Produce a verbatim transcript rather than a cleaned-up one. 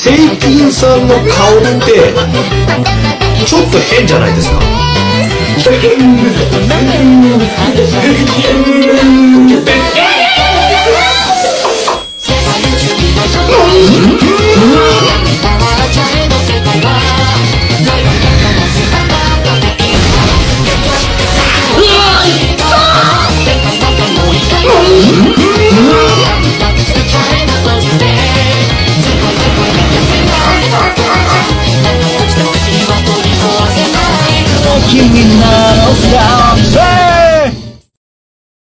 平均さんの顔ってちょっと変じゃないですか。